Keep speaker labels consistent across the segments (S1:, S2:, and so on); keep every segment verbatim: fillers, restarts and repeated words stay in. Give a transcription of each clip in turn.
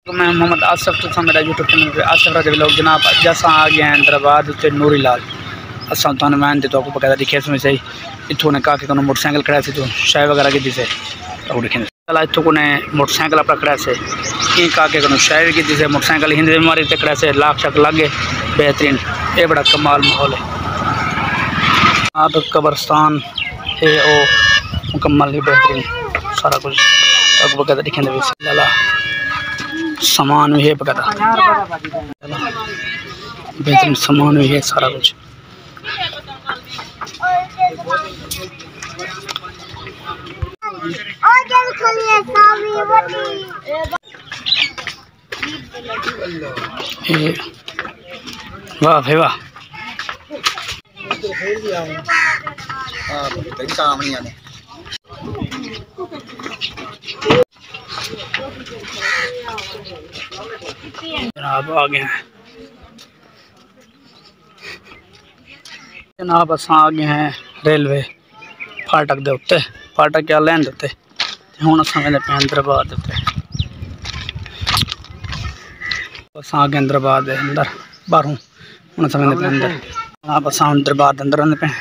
S1: मैं मोहम्मद आसफ तो मेरा यूट्यूब चैनल पे आसफ राजा लोग जनाब जैसा आ गए हैं हैदराबाद उत्ते नूरी लाल असा तुम मैं तो आपको बकायदा दिखे इसमें सही इतों ने कहा कि मोटरसाइकिल खड़ा से तो शाय वगैरह की से तो देखें चला इतों को मोटरसाइकिल अपना खड़ा से कि कहा कि शाय भी की से मोटरसाइकिल हिंदी बीमारी से खड़ा से लाख शक लगे बेहतरीन ये बड़ा कमाल माहौल है। आप कब्रस्तान है वो मुकम्मल ही बेहतरीन सारा कुछ आपको बकायदा दिखें लाला सामान भी है बकायदा बेहतरीन सामान भी है सारा कुछ। वाह भाई वाह जनाब आ गए हैं जनाब अस आ गए हैं रेलवे फाटक के उत्ते फाटक क्या लैन के उत्ते हुण अस वेंदे पे हैदराबाद उत्ते अस आ गए हैदराबाद के अंदर बाहरों हुण अस वेंदे पे अंदर जनाब अस हैदराबाद अंदर वेंदे पे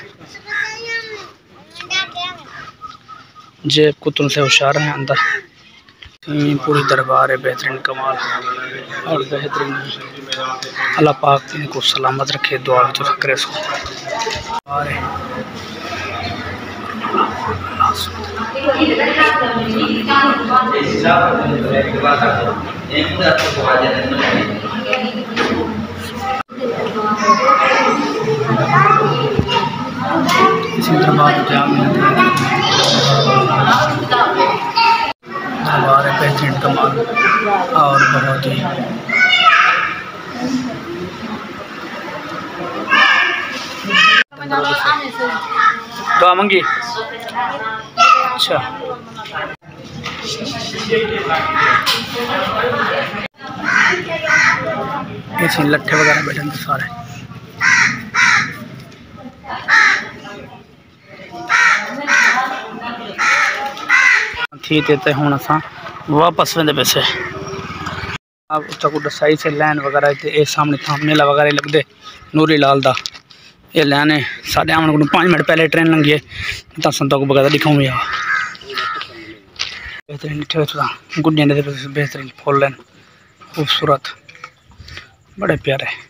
S1: जेब कुतुन से होशियार है अंदर पूरी दरबार है बेहतरीन कमाल और बेहतरीन अल्लाह पाक इनको सलामत रखे दुआ भी तो करे सो दरबार है बेहतरीन कमाल और बहुत ही दुआ मंगी अच्छा ये लट्ठे वगैरह बैठे सारे थी ते हुण असां वापस वेंदे पैसे अब उतना दसाई से लैन वगैरह ये सामने था मेला वगैरह लगते नूरी लाल का ये लैन है साढ़े आने को पाँच मिनट पहले ट्रेन लंघी है तो संतों को बकायदा दिखाऊँ भी बेहतरीन गुडिया बेहतरीन फुल लैन खूबसूरत बड़े प्यारे।